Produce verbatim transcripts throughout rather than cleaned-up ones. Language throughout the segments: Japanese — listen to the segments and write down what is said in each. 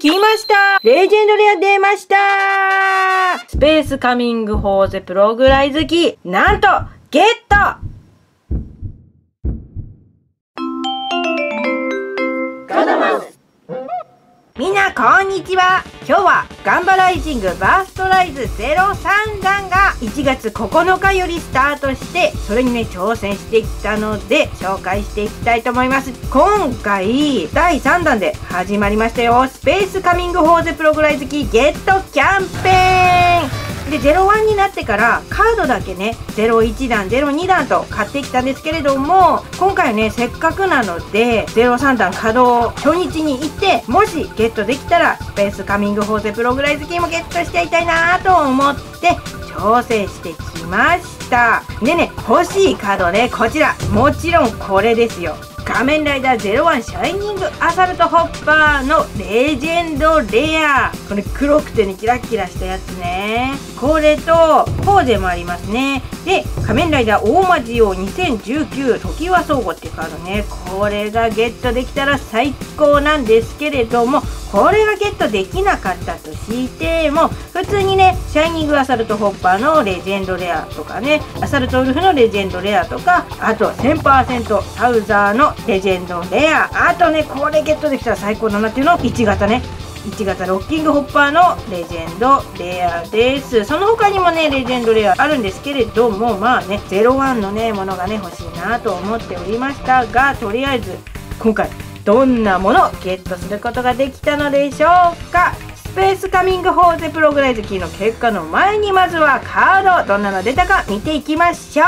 来ました。レジェンドレア出ました。スペースカミングフォーゼプログライズキー、なんとゲット。みんなこんにちは。今日はガンバライジングバーストライズゼロさんだんがいちがつここのかよりスタートして、それにね挑戦してきたので紹介していきたいと思います。今回だいさんだんで始まりましたよ。スペースカミングフォーゼプログライズキーゲットキャンペーンで、ゼロワンになってからカードだけねゼロいちだんゼロにだんと買ってきたんですけれども、今回ねせっかくなのでゼロさんだん稼働初日に行って、もしゲットできたらスペースカミングフォーゼプログライズキーもゲットしていたいなと思って挑戦してきました。でね、欲しいカードね、こちらもちろんこれですよ。仮面ライダーゼロワンシャイニングアサルトホッパーのレジェンドレア。これ黒くてねキラキラしたやつね。これとポーゼもありますね。で、仮面ライダー大魔ジオにせんじゅうきゅう時は相互っていうカードね。これがゲットできたら最高なんですけれども、これがゲットできなかったとしても、普通にねシャイニングアサルトホッパーのレジェンドレアとかね、アサルトウルフのレジェンドレアとか、あと せんパーセント サウザーのレジェンドレア、あとねこれゲットできたら最高だなっていうのいち型ね、いち型ロッキングホッパーのレジェンドレアです。その他にもねレジェンドレアあるんですけれども、まあねゼロワンのねものがね欲しいなと思っておりましたが、とりあえず今回どんなものをゲットすることができたのでしょうか。スペースカミングフォーゼプログライズキーの結果の前に、まずはカードどんなの出たか見ていきましょう。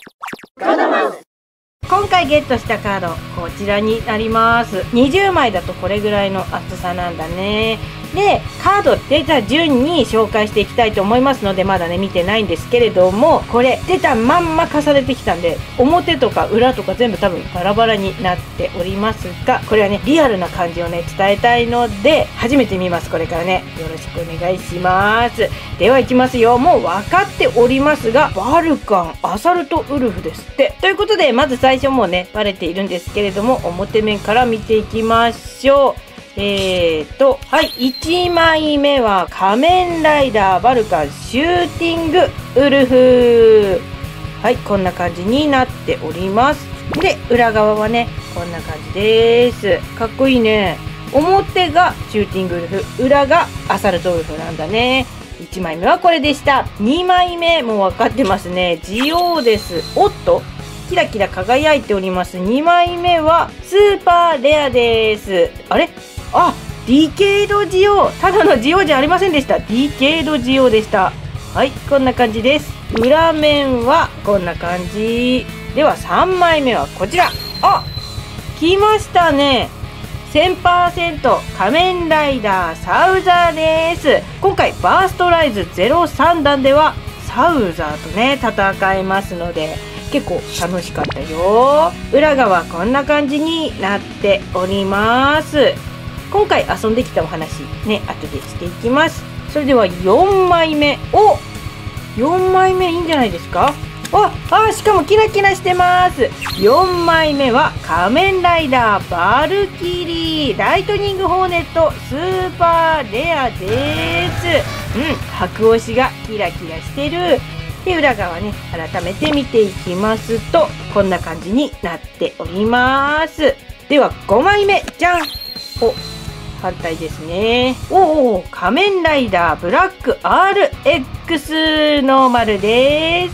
今回ゲットしたカードこちらになります。にじゅうまいだとこれぐらいの厚さなんだね。で、カード出た順に紹介していきたいと思いますので、まだね見てないんですけれども、これ出たまんま重ねてきたんで、表とか裏とか全部多分バラバラになっておりますが、これはねリアルな感じをね伝えたいので初めて見ます。これからねよろしくお願いします。ではいきますよ。もう分かっておりますが、バルカンアサルトウルフですって。ということで、まず最初もうねバレているんですけれども、表面から見ていきましょう。えーと、はい、いちまいめは仮面ライダーバルカンシューティングウルフ。はい、こんな感じになっております。で、裏側はね、こんな感じです。かっこいいね。表がシューティングウルフ、裏がアサルトウルフなんだね。いちまいめはこれでした。にまいめ、もう分かってますね。ジオウです。おっとキラキラ輝いております。にまいめはスーパーレアです。あれあ、ディケードジオ、ただのジオじゃありませんでした。ディケードジオでした。はい、こんな感じです。裏面はこんな感じでは、さんまいめはこちら。あ、来ましたね。 せんパーセント 仮面ライダーサウザーです。今回バーストライズゼロさんだんではサウザーとね戦えますので結構楽しかったよ。裏側こんな感じになっております。今回遊んできたお話ね後でしていきます。それではよんまいめ、およんまいめいいんじゃないですか。ああ、しかもキラキラしてます。よんまいめは仮面ライダーバルキリーライトニングホーネットスーパーレアです。うん、白押しがキラキラしてる。で、裏側ね改めて見ていきますとこんな感じになっております。ではごまいめ、じゃん。お、反対ですね。おお、仮面ライダーブラック アールエックス ノーマルです。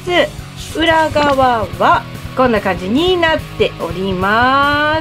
裏側はこんな感じになっております。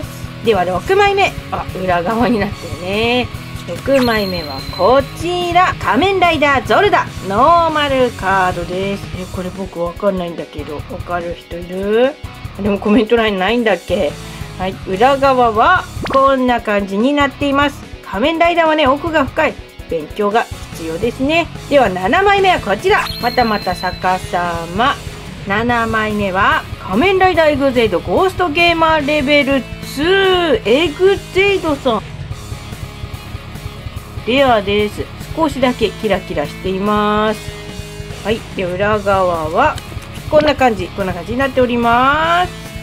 ではろくまいめ、あ、裏側になってるね。ろくまいめはこちら、仮面ライダーゾルダノーマルカードです。え、これ僕わかんないんだけど、わかる人いる？でもコメント欄にないんだっけ。はい、裏側はこんな感じになっています。仮面ライダーはね奥が深い、勉強が必要ですね。ではななまいめはこちら、またまた逆さま。ななまいめは仮面ライダーエグゼイドゴーストゲーマーレベルツーエグゼイドさんレアです。少しだけキラキラしています。はい、で裏側はこんな感じこんな感じになっております。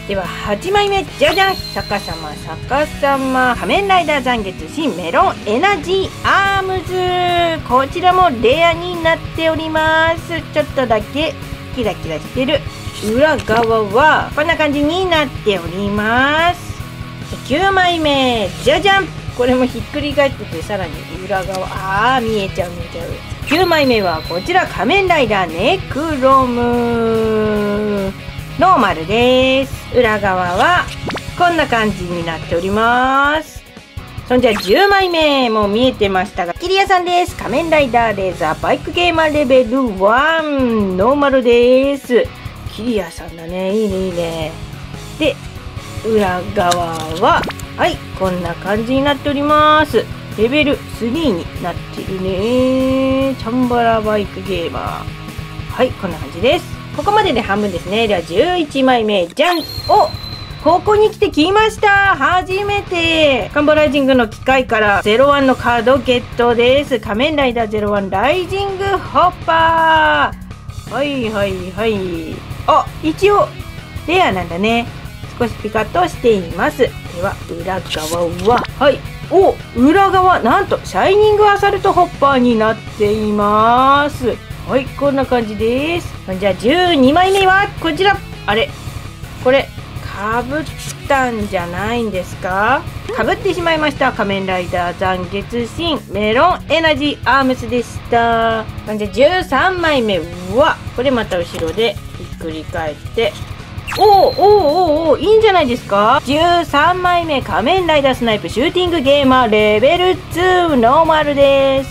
でははちまいめ、じゃじゃん、逆さま逆さま仮面ライダー残月新メロンエナジーアームズ。こちらもレアになっております。ちょっとだけキラキラしてる。裏側はこんな感じになっております。きゅうまいめ、じゃじゃん、これもひっくり返ってて、さらに裏側、あー見えちゃう見えちゃう。きゅうまいめはこちら、仮面ライダーネクロムノーマルです。裏側はこんな感じになっております。そんじゃじゅうまいめ、もう見えてましたが、キリヤさんです。仮面ライダーレーザーバイクゲーマーレベルワンノーマルです。キリヤさんだね、いいねいいね。で裏側ははいこんな感じになっております。レベルスリーになってるね。チャンバラバイクゲーマー、はいこんな感じです。ここまでで半分ですね。ではじゅういちまいめ、じゃん、おここに来てきました。初めてカンボライジングの機械からゼロワンのカードゲットです。仮面ライダーゼロワンライジングホッパー、はいはいはい。あ、一応レアなんだね。少しピカッとしています。では裏側ははいお裏側なんとシャイニングアサルトホッパーになっています。はいこんな感じです。じゃあじゅうにまいめはこちら。あれこれかぶったんじゃないんですか。かぶってしまいました。仮面ライダー残月新メロンエナジーアームスでした。じゃあじゅうさんまいめ、うわこれまた後ろでひっくり返っておーおーおーおーいいんじゃないですか。じゅうさんまいめ、仮面ライダースナイプシューティングゲーマーレベルツーノーマルです。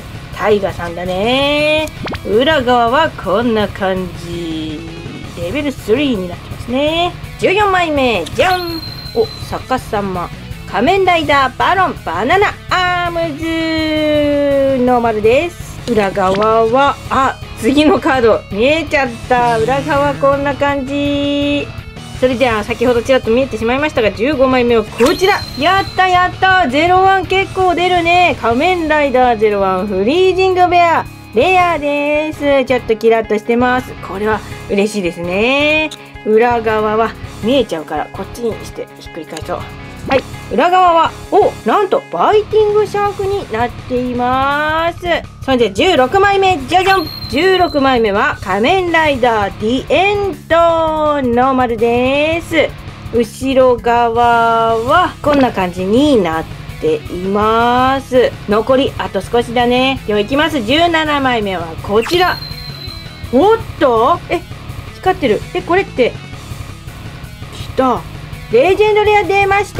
タイガさんだね。裏側はこんな感じ。レベルスリーになってますね。じゅうよんまいめ、じゃん、お逆さま仮面ライダーバロンバナナアームズノーマルです。裏側はあ次のカード見えちゃった。裏側こんな感じ。それじゃあ先ほどちらっと見えてしまいましたがじゅうごまいめはこちら。やったやったゼロワン結構出るね。仮面ライダーゼロワンフリージングベアレアです。ちょっとキラッとしてます。これは嬉しいですね。裏側は見えちゃうからこっちにしてひっくり返そう。はい、裏側はおなんとバイティングシャークになっています。それでじゅうろくまいめ、じゃじゃん、じゅうろくまいめは仮面ライダーディエンドノーマルです。後ろ側はこんな感じになっています。残りあと少しだね。ではいきます。じゅうななまいめはこちら。おっとえ光ってる。えこれってきたレジェンドレア出ました。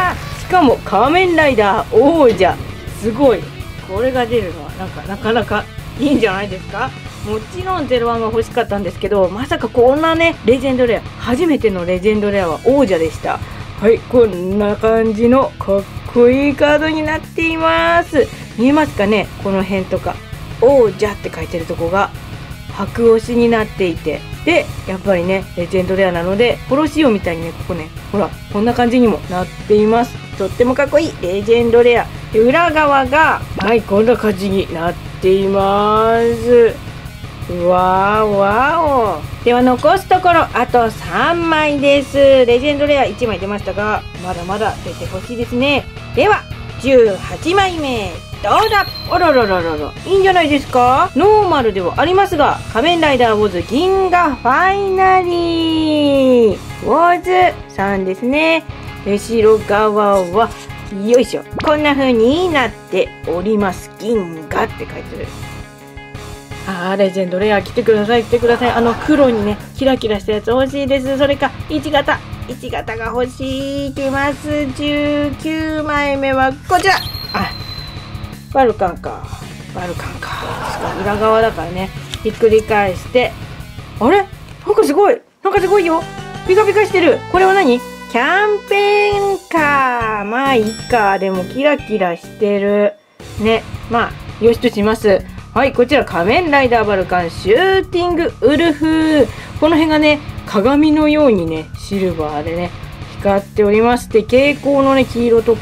しかも仮面ライダー王者、すごい。これが出るのはなんかなかなかいいんじゃないですか。もちろんゼロワンが欲しかったんですけど、まさかこんなねレジェンドレア、初めてのレジェンドレアは王者でした。はい、こんな感じのかっこいいカードになっています。見えますかね、この辺とか王者って書いてるとこが白押しになっていて、でやっぱりねレジェンドレアなのでプロ仕様みたいにね、ここねほらこんな感じにもなっています。とってもかっこいいレジェンドレアで、裏側がはいこんな感じになっています。わーわお。では残すところあとさんまいです。レジェンドレアいちまい出ましたがまだまだ出てほしいですね。ではじゅうはちまいめどうだ。あらららららいいんじゃないですか。ノーマルではありますが仮面ライダーウォズ銀河ファイナリーウォズさんですね。後ろ側はよいしょこんな風になっております。銀河って書いてる。あーレジェンドレア来てください来てください。あの黒にねキラキラしたやつ欲しいです。それかいち型いち型が欲しい。きます。じゅうきゅうまいめはこちら。あバルカンかバルカンか。しかも裏側だからねひっくり返して、あれなんかすごいなんかすごいよ。ピカピカしてる。これは何？キャンペーンか。まあいいか。でもキラキラしてるね。まあよしとします。はい、こちら仮面ライダーバルカンシューティングウルフ。この辺がね鏡のようにねシルバーでね光っておりまして、蛍光のね黄色とか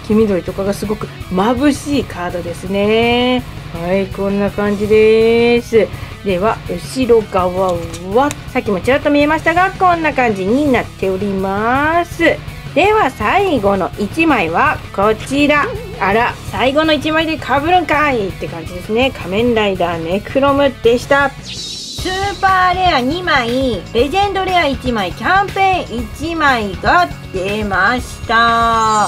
黄緑とかがすごく眩しいカードですね。はい、こんな感じです。では後ろ側はさっきもちらっと見えましたが、こんな感じになっております。では最後のいちまいはこちら。あら、最後のいちまいでかぶるんかいって感じですね。仮面ライダーネクロムでした。スーパーレアにまい、レジェンドレアいちまい、キャンペーンいちまいが出ました。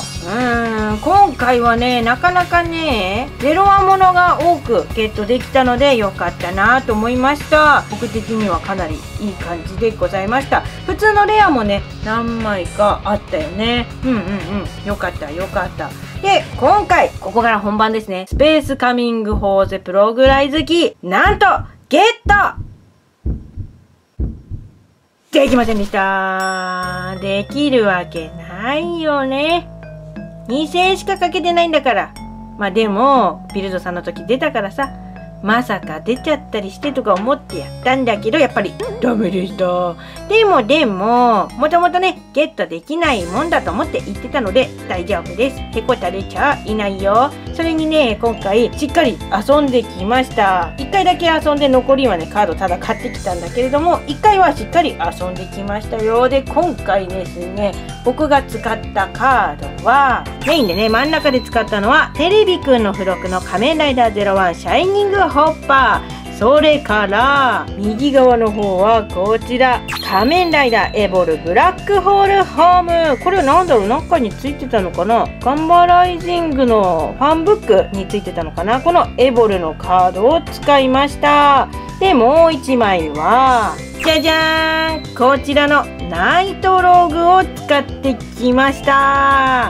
うーん、今回はね、なかなかね、ゼロワンものが多くゲットできたので良かったなと思いました。僕的にはかなりいい感じでございました。普通のレアもね、何枚かあったよね。うんうんうん、良かった良かった。で、今回、ここから本番ですね。スペースカミングフォーゼプログライズキー、なんと、ゲットできませんでした。できるわけないよね。にせんえんしかかけてないんだから。まあでも、ビルドさんの時出たからさ、まさか出ちゃったりしてとか思ってやったんだけど、やっぱりダメでした。でもでも、もともとね、ゲットできないもんだと思って言ってたので大丈夫です。へこたれちゃいないよ。それにね、今回しっかり遊んできました。いっかいだけ遊んで残りはね、カードただ買ってきたんだけれども、いっかいはしっかり遊んできましたよ。で、今回ですね、僕が使ったカードは、メインでね、真ん中で使ったのは、テレビくんの付録の仮面ライダーゼロワンシャイニングホッパー。それから右側の方はこちら、仮面ライダーエボルブラックホールホーム。これは何だろう、中についてたのかな。ガンバライジングのファンブックについてたのかな。このエボルのカードを使いました。でもういちまいはじゃじゃーん、こちらのナイトローグを使ってきました。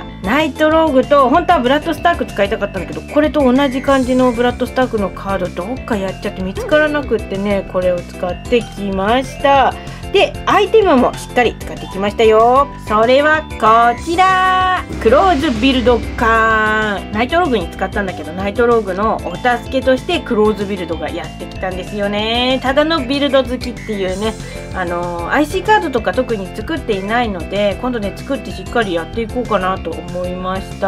ナイトローグと本当はブラッドスターク使いたかったんだけど、これと同じ感じのブラッドスタークのカードどっかやっちゃって見つからなくってね、これを使ってきました。で、アイテムもしっかり使ってきましたよ。それはこちら、クローズビルドカーン。ナイトローグに使ったんだけど、ナイトローグのお助けとしてクローズビルドがやってきたんですよね。ただのビルド好きっていうね、あのー、アイシー カードとか特に作っていないので、今度ね作ってしっかりやっていこうかなと思いました。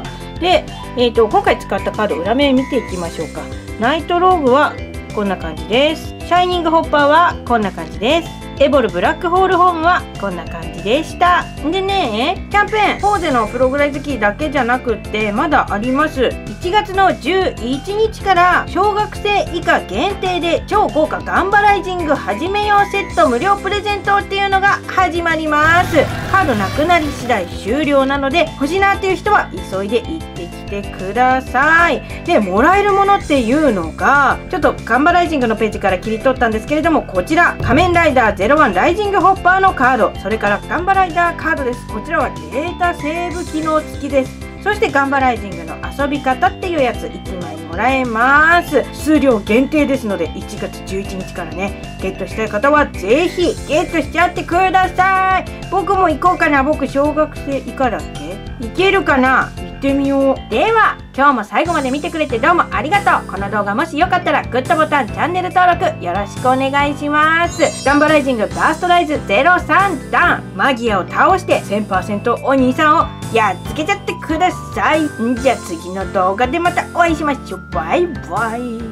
で、えーと、今回使ったカード裏面見ていきましょうか。ナイトローグはこんな感じです。シャイニングホッパーはこんな感じです。エボルブラックホールホームはこんな感じでした。でね、キャンペーン、フォーゼのプログライズキーだけじゃなくってまだあります。いちがつのじゅういちにちから小学生以下限定で超豪華ガンバライジングはじめようセット無料プレゼントっていうのが始まります。カードなくなり次第終了なので、欲しいなっていう人は急いで行ってきてください。で、もらえるものっていうのが、ちょっとガンバライジングのページから切り取ったんですけれども、こちら仮面ライダーゼロワンライジングホッパーのカード、それからガンバライダーカードです。こちらはデータセーブ機能付きです。そしてガンバライジングの遊び方っていうやついちまいもらえます。数量限定ですので、いちがつじゅういちにちからねゲットしたい方はぜひゲットしちゃってください。僕も行こうかな。僕小学生以下だっけ、行けるかな。行ってみよう。では今日も最後まで見てくれてどうもありがとう。この動画もしよかったらグッドボタン、チャンネル登録よろしくお願いします。ガンバライジングバーストライズゼロさんだん、マギアを倒して せんパーセント お兄さんをやっつけちゃってください。んじゃ次の動画でまたお会いしましょう。バイバイ。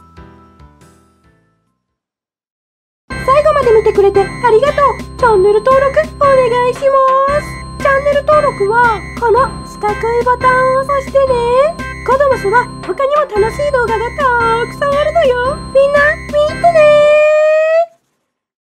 最後まで見てくれてありがとう。チャンネル登録お願いします。チャンネル登録はこの四角いボタンを押してね。コドモスは他にも楽しい動画がたくさんあるのよ。みんな見てね。